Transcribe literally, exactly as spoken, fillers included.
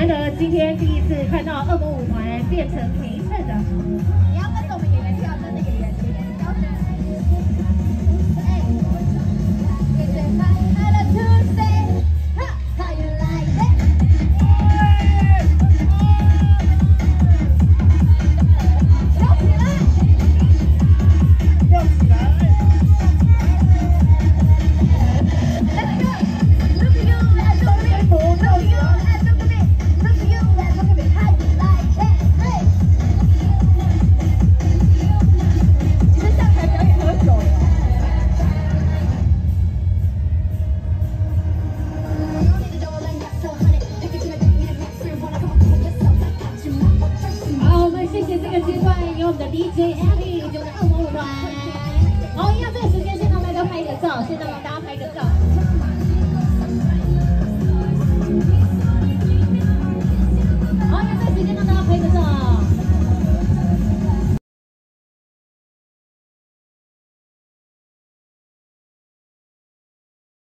得今天第一次看到恶魔舞团变成陪衬的。 你要跟着我们演员跳，跟着演员演员跳。哎，给谁拍拍了 Tuesday， 哈 ，How you like it？ 跳起来，跳起来。Let's go. Look at you, let's go me. Look at you, let's look at me. Look at you, let's look at me. How you like it? Hey. 其实这样才表演喝酒的。 好，我们谢谢这个阶段有我们的 D J Abby。